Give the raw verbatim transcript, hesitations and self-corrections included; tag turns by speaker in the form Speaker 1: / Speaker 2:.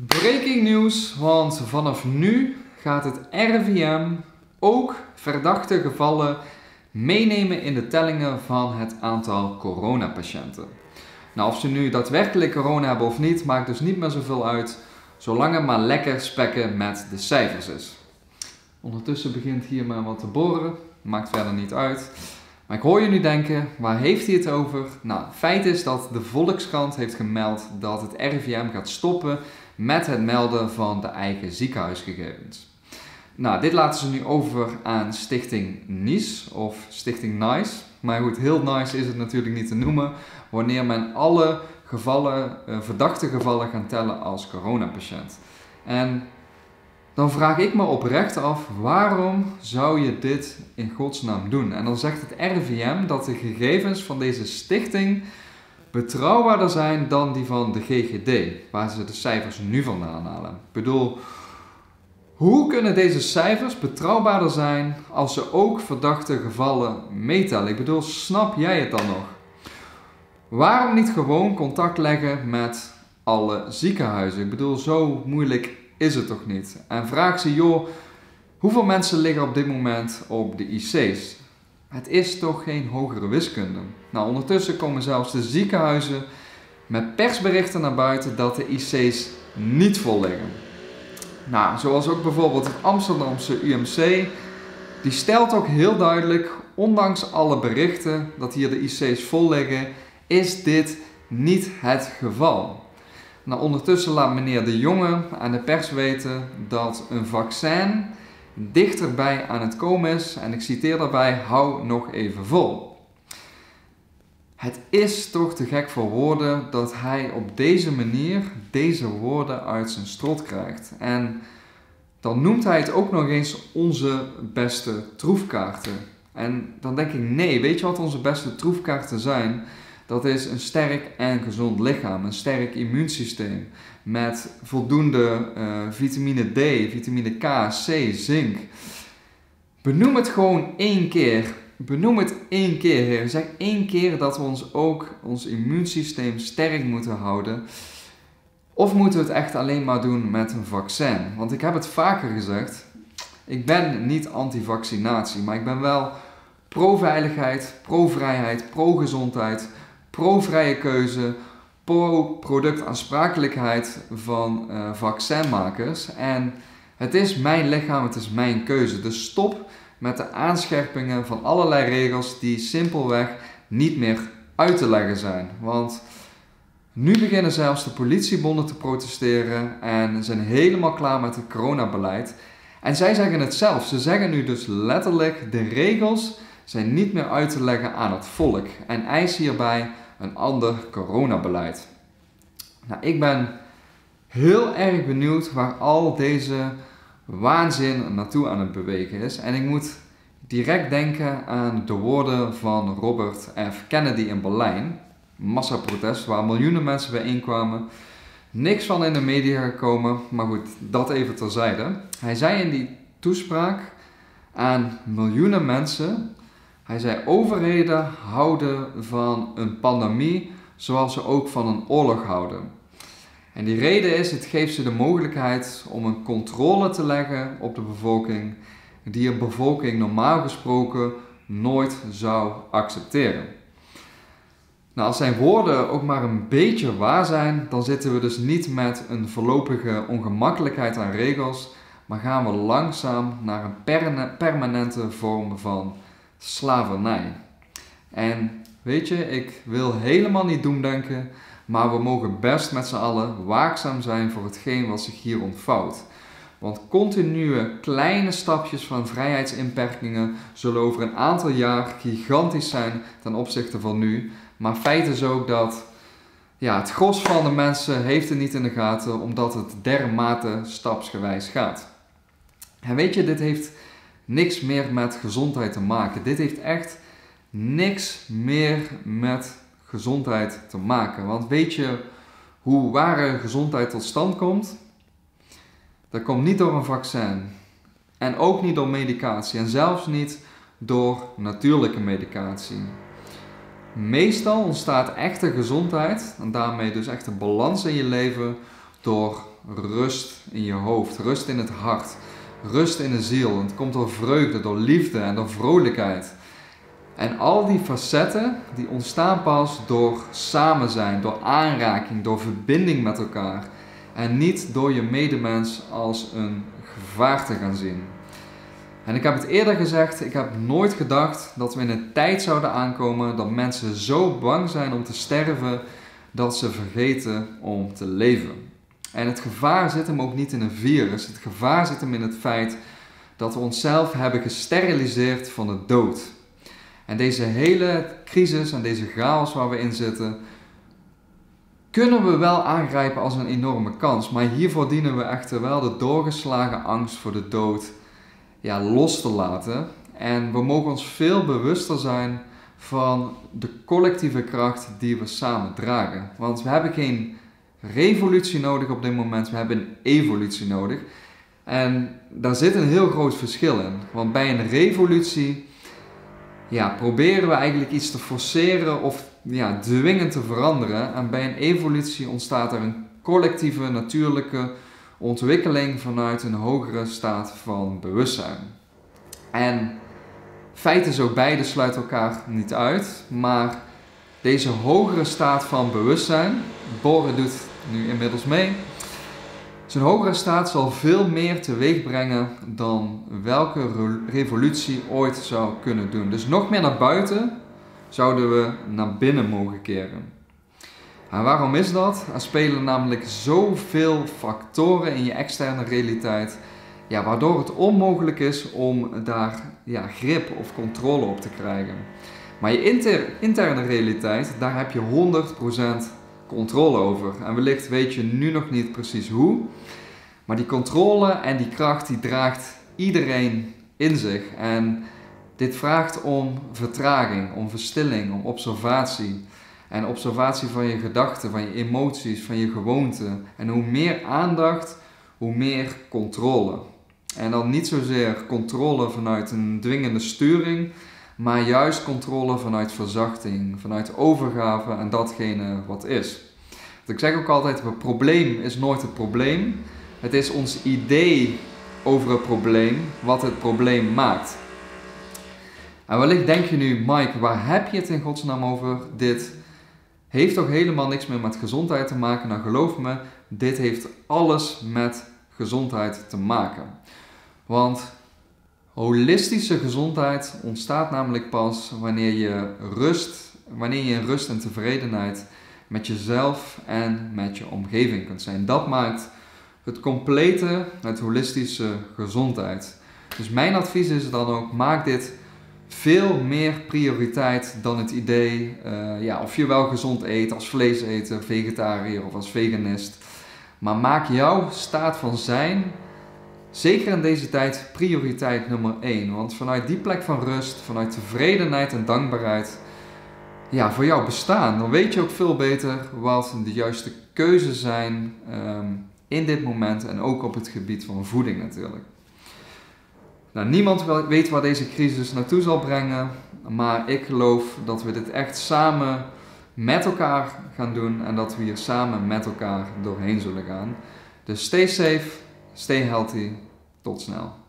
Speaker 1: Breaking news, want vanaf nu gaat het R I V M ook verdachte gevallen meenemen in de tellingen van het aantal coronapatiënten. Nou, of ze nu daadwerkelijk corona hebben of niet, maakt dus niet meer zoveel uit, zolang het maar lekker spekken met de cijfers is. Ondertussen begint hier maar wat te boren, maakt verder niet uit. Maar ik hoor je nu denken, waar heeft hij het over? Nou, feit is dat de Volkskrant heeft gemeld dat het R I V M gaat stoppen met het melden van de eigen ziekenhuisgegevens. Nou, dit laten ze nu over aan Stichting NICE of Stichting NICE. Maar goed, heel nice is het natuurlijk niet te noemen wanneer men alle gevallen, uh, verdachte gevallen gaat tellen als coronapatiënt. En dan vraag ik me oprecht af, waarom zou je dit in godsnaam doen? En dan zegt het R I V M dat de gegevens van deze stichting betrouwbaarder zijn dan die van de G G D, waar ze de cijfers nu vandaan halen. Ik bedoel, hoe kunnen deze cijfers betrouwbaarder zijn als ze ook verdachte gevallen meetellen? Ik bedoel, snap jij het dan nog? Waarom niet gewoon contact leggen met alle ziekenhuizen? Ik bedoel, zo moeilijk is het toch niet? En vraag ze, joh, hoeveel mensen liggen op dit moment op de I C's? Het is toch geen hogere wiskunde? Nou, ondertussen komen zelfs de ziekenhuizen met persberichten naar buiten dat de I C's niet vol liggen. Nou, zoals ook bijvoorbeeld het Amsterdamse U M C, die stelt ook heel duidelijk, ondanks alle berichten dat hier de I C's vol liggen, is dit niet het geval. Nou, ondertussen laat meneer De Jonge aan de pers weten dat een vaccin dichterbij aan het komen is en ik citeer daarbij, hou nog even vol. Het is toch te gek voor woorden dat hij op deze manier deze woorden uit zijn strot krijgt. En dan noemt hij het ook nog eens onze beste troefkaarten. En dan denk ik, nee, weet je wat onze beste troefkaarten zijn? Dat is een sterk en gezond lichaam, een sterk immuunsysteem met voldoende uh, vitamine D, vitamine K, C, zink. Benoem het gewoon één keer. Benoem het één keer, heer. Zeg één keer dat we ons ook, ons immuunsysteem sterk moeten houden. Of moeten we het echt alleen maar doen met een vaccin? Want ik heb het vaker gezegd, ik ben niet anti-vaccinatie, maar ik ben wel pro-veiligheid, pro-vrijheid, pro-gezondheid, pro-vrije keuze, pro-productaansprakelijkheid van uh, vaccinmakers. En het is mijn lichaam, het is mijn keuze. Dus stop met de aanscherpingen van allerlei regels die simpelweg niet meer uit te leggen zijn. Want nu beginnen zelfs de politiebonden te protesteren en zijn helemaal klaar met het coronabeleid. En zij zeggen het zelf. Ze zeggen nu dus letterlijk, de regels zijn niet meer uit te leggen aan het volk en eisen hierbij een ander coronabeleid. Nou, ik ben heel erg benieuwd waar al deze waanzin naartoe aan het bewegen is. En ik moet direct denken aan de woorden van Robert F. Kennedy in Berlijn. Massaprotest waar miljoenen mensen bijeenkwamen. Niks van in de media gekomen, maar goed, dat even terzijde. Hij zei in die toespraak aan miljoenen mensen, hij zei, overheden houden van een pandemie zoals ze ook van een oorlog houden. En die reden is, het geeft ze de mogelijkheid om een controle te leggen op de bevolking die een bevolking normaal gesproken nooit zou accepteren. Nou, als zijn woorden ook maar een beetje waar zijn, dan zitten we dus niet met een voorlopige ongemakkelijkheid aan regels, maar gaan we langzaam naar een permanente vorm van slavernij. En weet je, ik wil helemaal niet doemdenken, maar we mogen best met z'n allen waakzaam zijn voor hetgeen wat zich hier ontvouwt. Want continue kleine stapjes van vrijheidsinperkingen zullen over een aantal jaar gigantisch zijn ten opzichte van nu. Maar feit is ook dat ja, het gros van de mensen heeft het niet in de gaten, omdat het dermate stapsgewijs gaat. En weet je, dit heeft niks meer met gezondheid te maken. Dit heeft echt niks meer met gezondheid te maken. Want weet je hoe ware gezondheid tot stand komt? Dat komt niet door een vaccin. En ook niet door medicatie. En zelfs niet door natuurlijke medicatie. Meestal ontstaat echte gezondheid, en daarmee dus echte balans in je leven, door rust in je hoofd, rust in het hart, rust in de ziel. Het komt door vreugde, door liefde en door vrolijkheid. En al die facetten die ontstaan pas door samen zijn, door aanraking, door verbinding met elkaar. En niet door je medemens als een gevaar te gaan zien. En ik heb het eerder gezegd, ik heb nooit gedacht dat we in een tijd zouden aankomen dat mensen zo bang zijn om te sterven dat ze vergeten om te leven. En het gevaar zit hem ook niet in een virus, het gevaar zit hem in het feit dat we onszelf hebben gesteriliseerd van de dood. En deze hele crisis en deze chaos waar we in zitten, kunnen we wel aangrijpen als een enorme kans. Maar hiervoor dienen we echter wel de doorgeslagen angst voor de dood ja, los te laten. En we mogen ons veel bewuster zijn van de collectieve kracht die we samen dragen. Want we hebben geen revolutie nodig op dit moment, we hebben een evolutie nodig. En daar zit een heel groot verschil in. Want bij een revolutie ja, proberen we eigenlijk iets te forceren of ja, dwingen te veranderen. En bij een evolutie ontstaat er een collectieve, natuurlijke ontwikkeling vanuit een hogere staat van bewustzijn. En feit is ook, beide sluiten elkaar niet uit, maar deze hogere staat van bewustzijn, Boren doet nu inmiddels mee, zo'n hogere staat zal veel meer teweeg brengen dan welke revolutie ooit zou kunnen doen. Dus nog meer naar buiten zouden we naar binnen mogen keren. En waarom is dat? Er spelen namelijk zoveel factoren in je externe realiteit, ja, waardoor het onmogelijk is om daar ja, grip of controle op te krijgen. Maar je inter, interne realiteit, daar heb je honderd procent controle over. En wellicht weet je nu nog niet precies hoe, maar die controle en die kracht die draagt iedereen in zich. En dit vraagt om vertraging, om verstilling, om observatie. En observatie van je gedachten, van je emoties, van je gewoonten. En hoe meer aandacht, hoe meer controle. En dan niet zozeer controle vanuit een dwingende sturing, maar juist controle vanuit verzachting, vanuit overgave en datgene wat is. Want ik zeg ook altijd, het probleem is nooit het probleem. Het is ons idee over het probleem wat het probleem maakt. En wellicht denk je nu, Mike, waar heb je het in godsnaam over? Dit heeft toch helemaal niks meer met gezondheid te maken? Nou, geloof me, dit heeft alles met gezondheid te maken. Want holistische gezondheid ontstaat namelijk pas wanneer je rust, wanneer je in rust en tevredenheid met jezelf en met je omgeving kunt zijn. Dat maakt het complete, het holistische gezondheid. Dus mijn advies is dan ook, maak dit veel meer prioriteit dan het idee uh, ja, of je wel gezond eet als vleeseter, vegetariër of als veganist. Maar maak jouw staat van zijn, zeker in deze tijd, prioriteit nummer één. Want vanuit die plek van rust, vanuit tevredenheid en dankbaarheid, ja, voor jouw bestaan, dan weet je ook veel beter wat de juiste keuzes zijn um, in dit moment en ook op het gebied van voeding natuurlijk. Nou, niemand weet waar deze crisis naartoe zal brengen, maar ik geloof dat we dit echt samen met elkaar gaan doen en dat we hier samen met elkaar doorheen zullen gaan. Dus stay safe, stay healthy, tot snel.